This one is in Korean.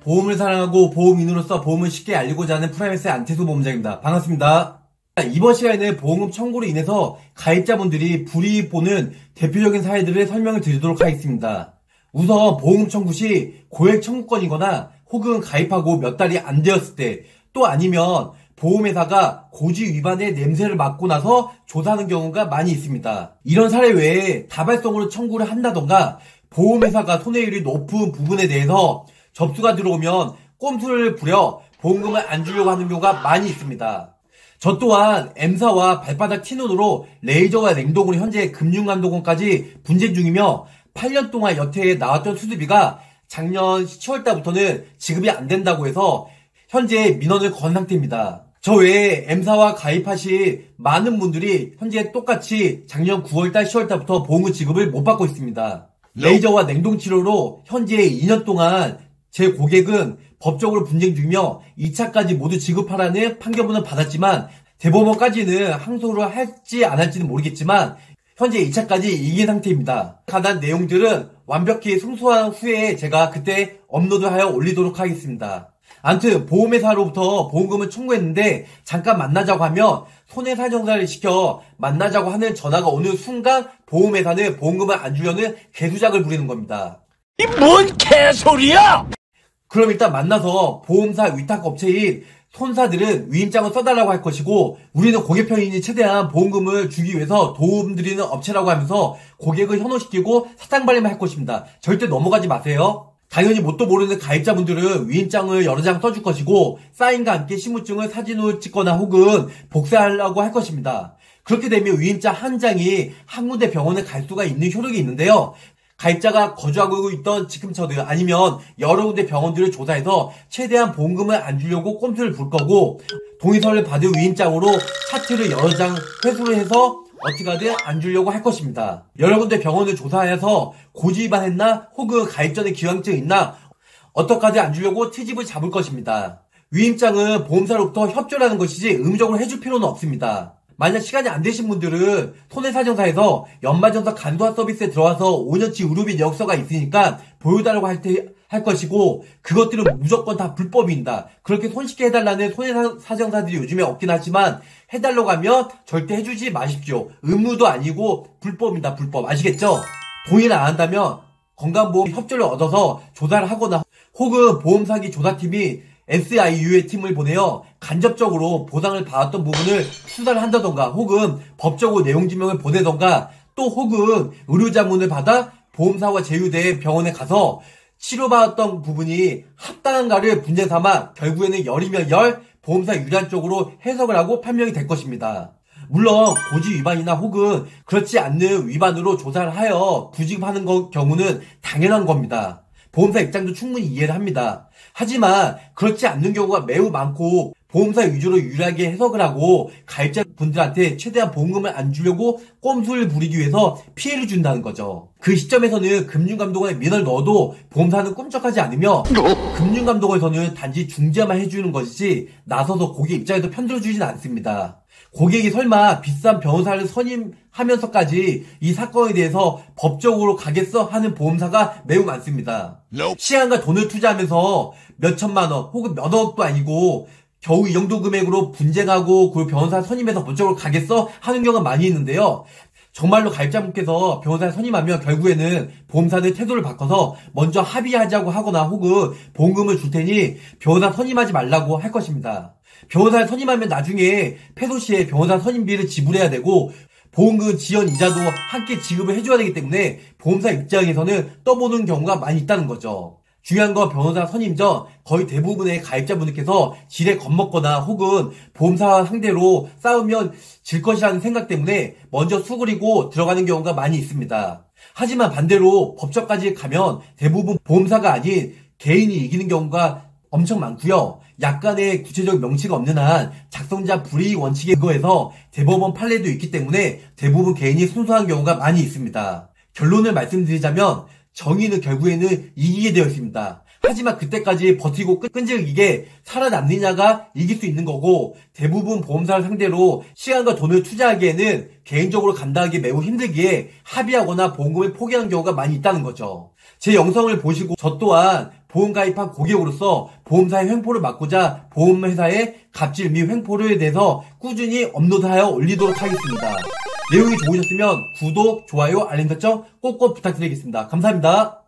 보험을 사랑하고 보험인으로서 보험을 쉽게 알리고자 하는 프라이머스의 안태수 보험장입니다. 반갑습니다. 이번 시간에는 보험금 청구로 인해서 가입자분들이 불이익 보는 대표적인 사례들을 설명을 드리도록 하겠습니다. 우선 보험금 청구 시 고액 청구권이거나 혹은 가입하고 몇 달이 안 되었을 때, 또 아니면 보험회사가 고지 위반의 냄새를 맡고 나서 조사하는 경우가 많이 있습니다. 이런 사례 외에 다발성으로 청구를 한다던가 보험회사가 손해율이 높은 부분에 대해서 접수가 들어오면 꼼수를 부려 보험금을 안 주려고 하는 경우가 많이 있습니다. 저 또한 M사와 발바닥 T눈으로 레이저와 냉동으로 현재 금융감독원까지 분쟁 중이며 8년 동안 여태에 나왔던 수수비가 작년 10월달부터는 지급이 안 된다고 해서 현재 민원을 건 상태입니다. 저 외에 M사와 가입하신 많은 분들이 현재 똑같이 작년 9월달, 10월달부터 보험금 지급을 못 받고 있습니다. 레이저와 냉동 치료로 현재 2년 동안 제 고객은 법적으로 분쟁 중이며 2차까지 모두 지급하라는 판결문을 받았지만 대법원까지는 항소를 할지 안 할지는 모르겠지만 현재 2차까지 이긴 상태입니다. 관한 내용들은 완벽히 승소한 후에 제가 그때 업로드하여 올리도록 하겠습니다. 아무튼 보험회사로부터 보험금을 청구했는데 잠깐 만나자고 하면 손해사정사를 시켜 만나자고 하는 전화가 오는 순간 보험회사는 보험금을 안 주려는 개수작을 부리는 겁니다. 이 뭔 개소리야! 그럼 일단 만나서 보험사 위탁업체인 손사들은 위임장을 써달라고 할 것이고 우리는 고객 편이니 최대한 보험금을 주기 위해서 도움드리는 업체라고 하면서 고객을 현혹시키고 사탕발림을 할 것입니다. 절대 넘어가지 마세요. 당연히 뭣도 모르는 가입자분들은 위임장을 여러 장 써줄 것이고 사인과 함께 신분증을 사진으로 찍거나 혹은 복사하려고 할 것입니다. 그렇게 되면 위임장 한 장이 한 군데 병원에 갈 수가 있는 효력이 있는데요. 가입자가 거주하고 있던 지금처들 아니면 여러 군데 병원들을 조사해서 최대한 보험금을 안 주려고 꼼수를 부를 거고 동의서를 받은 위임장으로 차트를 여러 장 회수를 해서 어떻게 하든 안 주려고 할 것입니다. 여러 군데 병원을 조사해서 고지 위반했나 혹은 가입 전에 기왕증 있나 어떻게 하든 안 주려고 트집을 잡을 것입니다. 위임장은 보험사로부터 협조라는 것이지 의무적으로 해줄 필요는 없습니다. 만약 시간이 안 되신 분들은 손해사정사에서 연말정산 간소화 서비스에 들어와서 5년치 의료비 내역서가 있으니까 보여달라고 할 것이고 그것들은 무조건 다 불법입니다. 그렇게 손쉽게 해달라는 손해사정사들이 요즘에 없긴 하지만 해달라고 하면 절대 해주지 마십시오. 의무도 아니고 불법입니다. 불법. 아시겠죠? 동의를 안 한다면 건강보험 협조를 얻어서 조사를 하거나 혹은 보험사기 조사팀이 SIU의 팀을 보내어 간접적으로 보상을 받았던 부분을 수사를 한다던가 혹은 법적으로 내용증명을 보내던가 또 혹은 의료자문을 받아 보험사와 제휴된 병원에 가서 치료받았던 부분이 합당한가를 분쟁 삼아 결국에는 열이면 열 보험사 유리한 쪽으로 해석을 하고 판명이 될 것입니다. 물론 고지 위반이나 혹은 그렇지 않는 위반으로 조사를 하여 부지급하는 경우는 당연한 겁니다. 보험사 입장도 충분히 이해를 합니다. 하지만 그렇지 않는 경우가 매우 많고 보험사 위주로 유리하게 해석을 하고 가입자분들한테 최대한 보험금을 안 주려고 꼼수를 부리기 위해서 피해를 준다는 거죠. 그 시점에서는 금융감독원에 민원을 넣어도 보험사는 꿈쩍하지 않으며 금융감독원에서는 단지 중재만 해주는 것이지 나서서 고객 입장에서 편들어주지는 않습니다. 고객이 설마 비싼 변호사를 선임하면서까지 이 사건에 대해서 법적으로 가겠어 하는 보험사가 매우 많습니다. 시간과 돈을 투자하면서 몇 천만 원 혹은 몇 억도 아니고 겨우 이 정도 금액으로 분쟁하고 그 변호사 선임해서 법적으로 가겠어 하는 경우가 많이 있는데요. 정말로 가입자분께서 변호사를 선임하면 결국에는 보험사는 태도를 바꿔서 먼저 합의하자고 하거나 혹은 보험금을 줄 테니 변호사 선임하지 말라고 할 것입니다. 변호사를 선임하면 나중에 패소 시에 변호사 선임비를 지불해야 되고 보험금 지연 이자도 함께 지급을 해줘야 되기 때문에 보험사 입장에서는 떠보는 경우가 많이 있다는 거죠. 중요한 건 변호사 선임 전 거의 대부분의 가입자분들께서 지레 겁먹거나 혹은 보험사와 상대로 싸우면 질 것이라는 생각 때문에 먼저 수그리고 들어가는 경우가 많이 있습니다. 하지만 반대로 법정까지 가면 대부분 보험사가 아닌 개인이 이기는 경우가 엄청 많고요. 약간의 구체적 명치가 없는 한 작성자 불이익 원칙에 근거해서 대법원 판례도 있기 때문에 대부분 개인이 승소한 경우가 많이 있습니다. 결론을 말씀드리자면 정의는 결국에는 이기게 되어 있습니다. 하지만 그때까지 버티고 끈질기게 살아남느냐가 이길 수 있는 거고 대부분 보험사를 상대로 시간과 돈을 투자하기에는 개인적으로 감당하기 매우 힘들기에 합의하거나 보험금을 포기하는 경우가 많이 있다는 거죠. 제 영상을 보시고 저 또한 보험 가입한 고객으로서 보험사의 횡포를 막고자 보험회사의 갑질 및 횡포에 대해서 꾸준히 업로드하여 올리도록 하겠습니다. 내용이 좋으셨으면 구독, 좋아요, 알림 설정 꼭꼭 부탁드리겠습니다. 감사합니다.